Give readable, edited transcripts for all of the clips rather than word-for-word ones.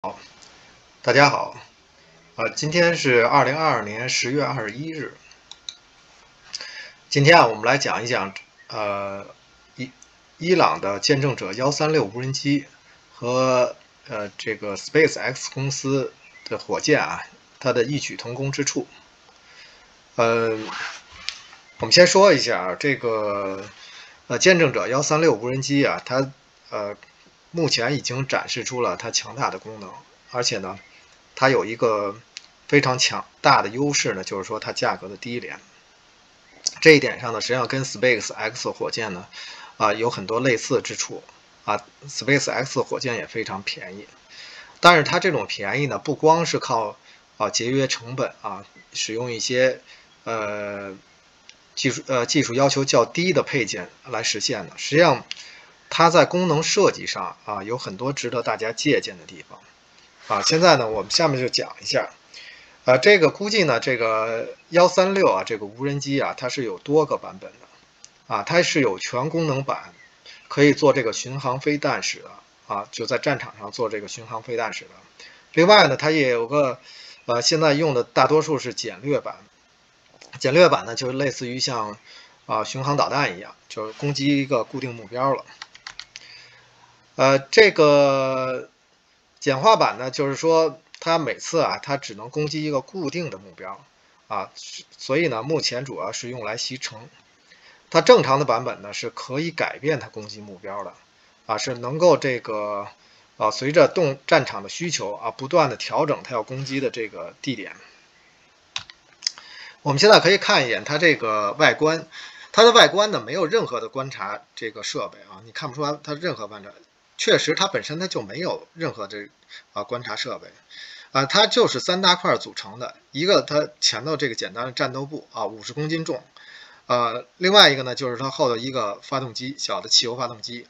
大家好，今天是2022年10月21日。今天我们来讲一讲伊朗的见证者136无人机和这个 SpaceX 公司的火箭它的异曲同工之处。我们先说一下这个见证者136无人机它目前已经展示出了它强大的功能，而且呢，它有一个非常强大的优势呢，就是说它价格的低廉。这一点上呢，实际上跟 SpaceX 火箭呢，有很多类似之处SpaceX 火箭也非常便宜，但是它这种便宜呢，不光是靠节约成本使用一些技术要求较低的配件来实现的。实际上，它在功能设计上有很多值得大家借鉴的地方现在呢，我们下面就讲一下这个估计呢，这个136这个无人机它是有多个版本的它是有全功能版，可以做这个巡航飞弹使的就在战场上做这个巡航飞弹使的。另外呢，它也有个现在用的大多数是简略版。简略版呢，就类似于像巡航导弹一样，就是攻击一个固定目标了。这个简化版呢，就是说它每次它只能攻击一个固定的目标所以呢，目前主要是用来袭城。它正常的版本呢，是可以改变它攻击目标的是能够这个随着战场的需求不断的调整它要攻击的这个地点。我们现在可以看一眼它这个外观，它的外观呢没有任何的观察这个设备你看不出来它任何观察。确实，它本身它就没有任何观察设备它就是3大块组成的，一个它前头这个简单的战斗部50公斤重另外一个呢就是它后头一个发动机，小的汽油发动机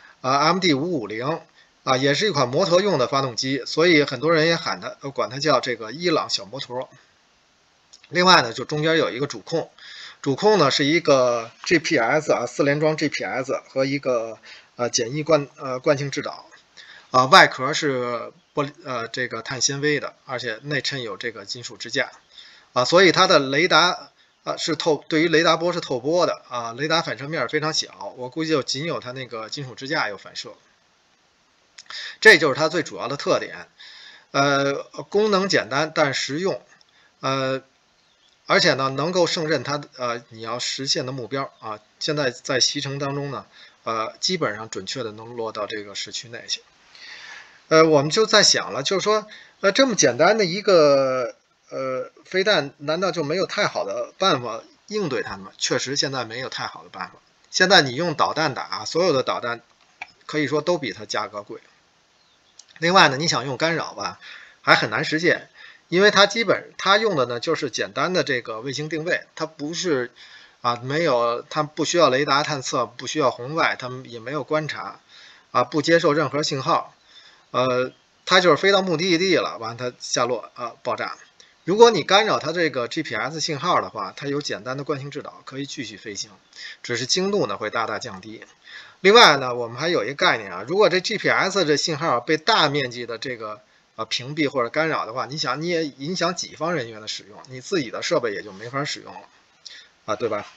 MD550也是一款摩托用的发动机，所以很多人也管它叫这个伊朗小摩托。另外呢，就中间有一个主控，主控呢是一个 GPS 4联装 GPS 和一个简易惯性制导外壳是玻璃这个碳纤维的，而且内衬有这个金属支架所以它的雷达对于雷达波是透波的雷达反射面非常小，我估计就仅有它那个金属支架有反射。这就是它最主要的特点功能简单但实用而且呢，能够胜任它你要实现的目标现在在袭城当中呢基本上准确的能落到这个市区内去。我们就在想了，就是说这么简单的一个飞弹，难道就没有太好的办法应对它吗？确实，现在没有太好的办法。现在你用导弹打，所有的导弹可以说都比它价格贵。另外呢，你想用干扰吧，还很难实现。因为它用的呢就是简单的这个卫星定位，它不是它不需要雷达探测，不需要红外，它也没有观察不接受任何信号它就是飞到目的地了，完它下落爆炸。如果你干扰它这个 GPS 信号的话，它有简单的惯性制导可以继续飞行，只是精度呢会大大降低。另外呢，我们还有一个概念如果这 GPS 这信号被大面积的这个屏蔽或者干扰的话，你想你也影响己方人员的使用，你自己的设备也就没法使用了对吧？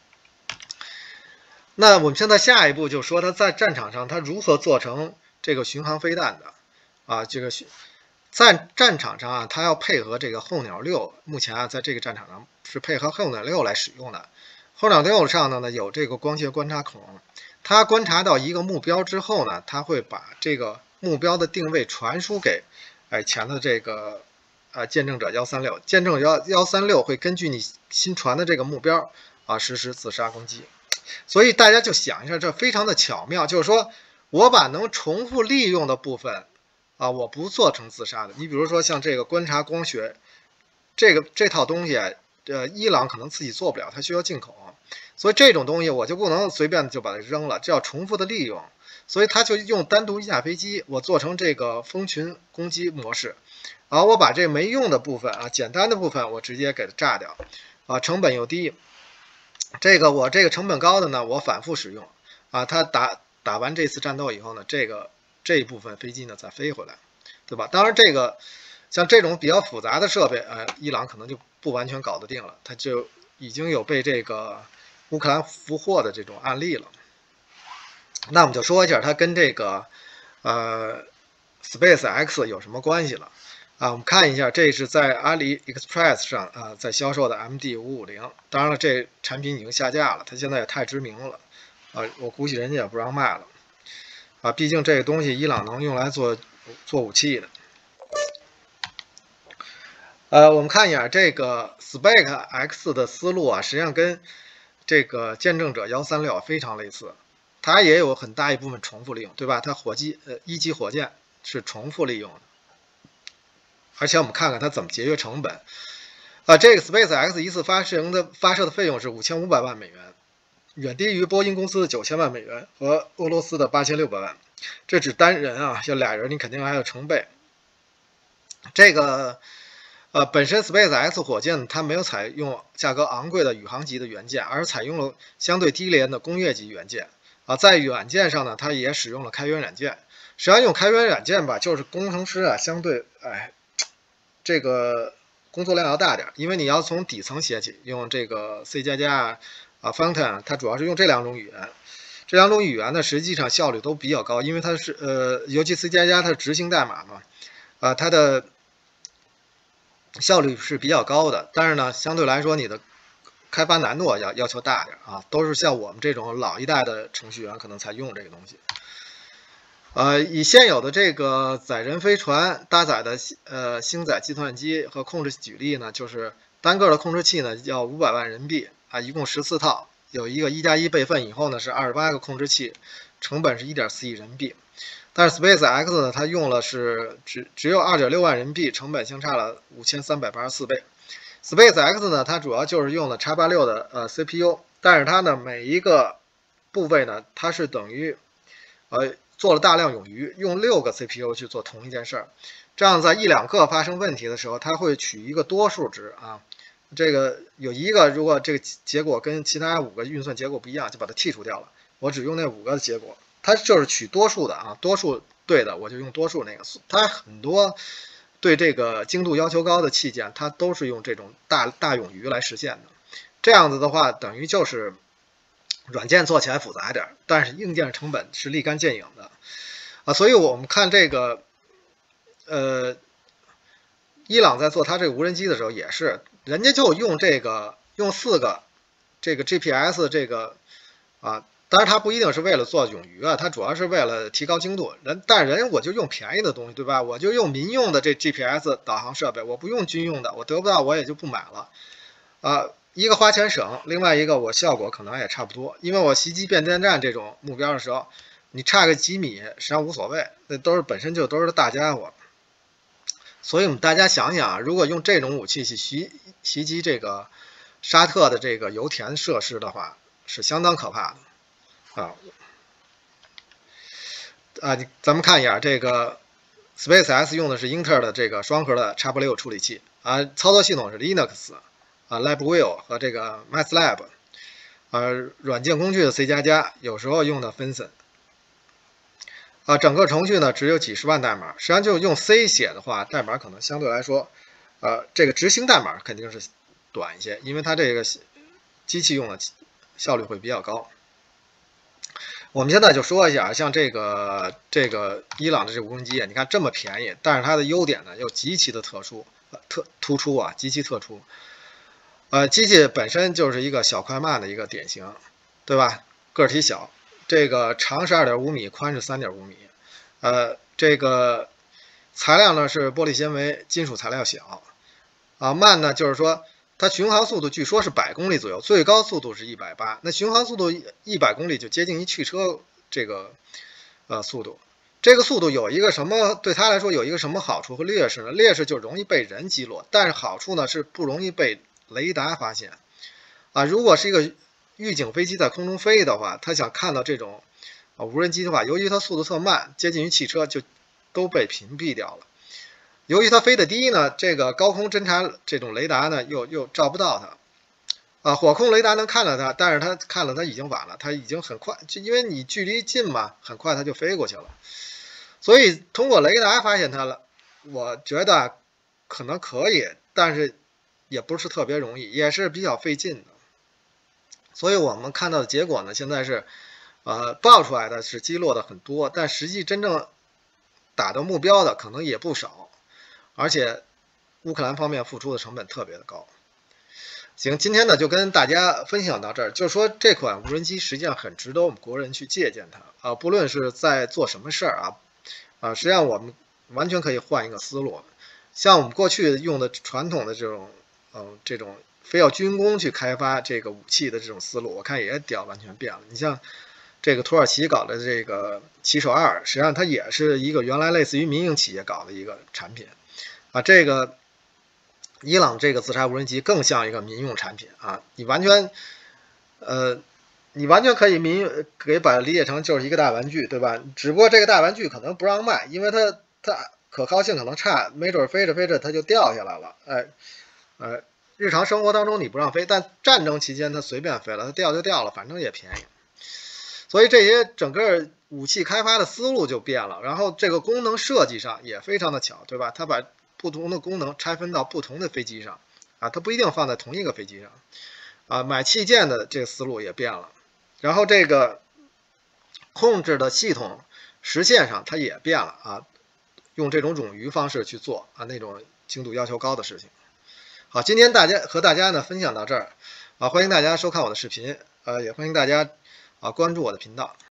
那我们现在下一步就说它在战场上它如何做成这个巡航飞弹的这个在战场上它要配合这个候鸟6，目前在这个战场上是配合候鸟6来使用的。候鸟6上呢有这个光学观察孔，它观察到一个目标之后呢，它会把这个目标的定位传输给前的这个见证者136，见证者136会根据你新传的这个目标实施自杀攻击。所以大家就想一下，这非常的巧妙，就是说我把能重复利用的部分我不做成自杀的。你比如说像这个观察光学这套东西伊朗可能自己做不了，它需要进口，所以这种东西我就不能随便就把它扔了，这要重复的利用。所以它就用单独一架飞机，我做成这个蜂群攻击模式我把这没用的部分简单的部分我直接给它炸掉成本又低。我这个成本高的呢，我反复使用它打完这次战斗以后呢，这一部分飞机呢再飞回来对吧？当然，这个像这种比较复杂的设备，伊朗可能就不完全搞得定了，它就已经有被这个乌克兰俘获的这种案例了。那我们就说一下它跟这个SpaceX 有什么关系了啊？我们看一下，这是在阿里 Express 上在销售的 MD550，当然了，这产品已经下架了，它现在也太知名了我估计人家也不让卖了毕竟这个东西伊朗能用来做武器的。我们看一下这个 SpaceX 的思路实际上跟这个见证者136非常类似，它也有很大一部分重复利用，对吧？它一级火箭是重复利用的，而且我们看看它怎么节约成本。这个 SpaceX 一次发射的费用是5500万美元，远低于波音公司的9000万美元和俄罗斯的8600万。这只单人要俩人你肯定还要成倍。这个本身 SpaceX 火箭它没有采用价格昂贵的宇航级的元件，而采用了相对低廉的工业级元件在软件上呢，它也使用了开源软件。实际上用开源软件吧，就是工程师相对这个工作量要大点，因为你要从底层写起，用这个 C++ Fountain， 它主要是用这两种语言。这两种语言呢，实际上效率都比较高，因为它是尤其 C++ 它是执行代码嘛，它的效率是比较高的，但是呢，相对来说你的开发难度要求大点都是像我们这种老一代的程序员可能才用这个东西。以现有的这个载人飞船搭载的星载计算机和控制器举例呢，就是单个的控制器呢要500万人民币一共14套，有一个1+1备份以后呢是28个控制器，成本是1.4亿人民币。但是 SpaceX 呢，它用了是只有2.6万人民币，成本相差了5384倍。SpaceX 呢，它主要就是用了 X86 的CPU， 但是它呢每一个部位呢，它是等于做了大量冗余，用6个 CPU 去做同一件事儿，这样在1、2个发生问题的时候，它会取一个多数值这个有一个如果这个结果跟其他5个运算结果不一样，就把它剔除掉了，我只用那5个的结果。它就是取多数的多数对的我就用多数那个。它很多对这个精度要求高的器件，它都是用这种大冗余来实现的。这样子的话，等于就是软件做起来复杂一点，但是硬件成本是立竿见影的所以我们看这个伊朗在做它这个无人机的时候也是，人家就用4个这个 GPS 这个当然它不一定是为了做冗余它主要是为了提高精度。但人我就用便宜的东西，对吧？我就用民用的这 GPS 导航设备，我不用军用的，我得不到我也就不买了一个花钱省，另外一个我效果可能也差不多。因为我袭击变电站这种目标的时候，你差个几米实际上无所谓，那本身就都是大家伙。所以我们大家想想如果用这种武器去袭击这个沙特的这个油田设施的话，是相当可怕的咱们看一下这个 SpaceX 用的是英特尔的这个双核的 X86 处理器操作系统是 Linux LabVIEW 和这个 MATLAB软件工具的 C++， 有时候用的 Python整个程序呢只有几十万代码，实际上就用 C 写的话，代码可能相对来说这个执行代码肯定是短一些，因为它这个机器用的效率会比较高。我们现在就说一下，像这个伊朗的这无人机你看这么便宜，但是它的优点呢又极其的突出极其特殊。机器本身就是一个小快慢的一个典型，对吧？个体小，这个长是2.5米，宽是3.5米。这个材料呢是玻璃纤维，金属材料小。慢呢就是说它巡航速度据说是100公里左右，最高速度是180。那巡航速度100公里就接近于汽车这个速度。这个速度有一个什么对它来说有一个什么好处和劣势呢？劣势就容易被人击落，但是好处呢是不容易被雷达发现如果是一个预警飞机在空中飞的话，它想看到这种无人机的话，由于它速度特慢，接近于汽车就都被屏蔽掉了。由于它飞得低呢，这个高空侦察这种雷达呢又照不到它火控雷达能看到它，但是它看了它已经晚了，它已经很快，就因为你距离近嘛，很快它就飞过去了。所以通过雷达发现它了， 我觉得可能可以，但是也不是特别容易，也是比较费劲的。所以我们看到的结果呢，现在是，爆出来的是击落的很多，但实际真正打到目标的可能也不少，而且乌克兰方面付出的成本特别的高。行，今天呢就跟大家分享到这儿，就是说这款无人机实际上很值得我们国人去借鉴它不论是在做什么事儿实际上我们完全可以换一个思路，像我们过去用的传统的这种非要军工去开发这个武器的这种思路，我看也得完全变了。你像这个土耳其搞的这个骑手2，实际上它也是一个原来类似于民营企业搞的一个产品这个。伊朗这个自杀无人机更像一个民用产品你完全可以把它理解成就是一个大玩具，对吧？只不过这个大玩具可能不让卖，因为它可靠性可能差，没准飞着飞着它就掉下来了。日常生活当中你不让飞，但战争期间它随便飞了，它掉就掉了，反正也便宜。所以这些整个武器开发的思路就变了，然后这个功能设计上也非常的巧，对吧？它把不同的功能拆分到不同的飞机上它不一定放在同一个飞机上买器件的这个思路也变了，然后这个控制的系统实现上它也变了用这种冗余方式去做那种精度要求高的事情。好，今天和大家呢分享到这儿欢迎大家收看我的视频也欢迎大家关注我的频道。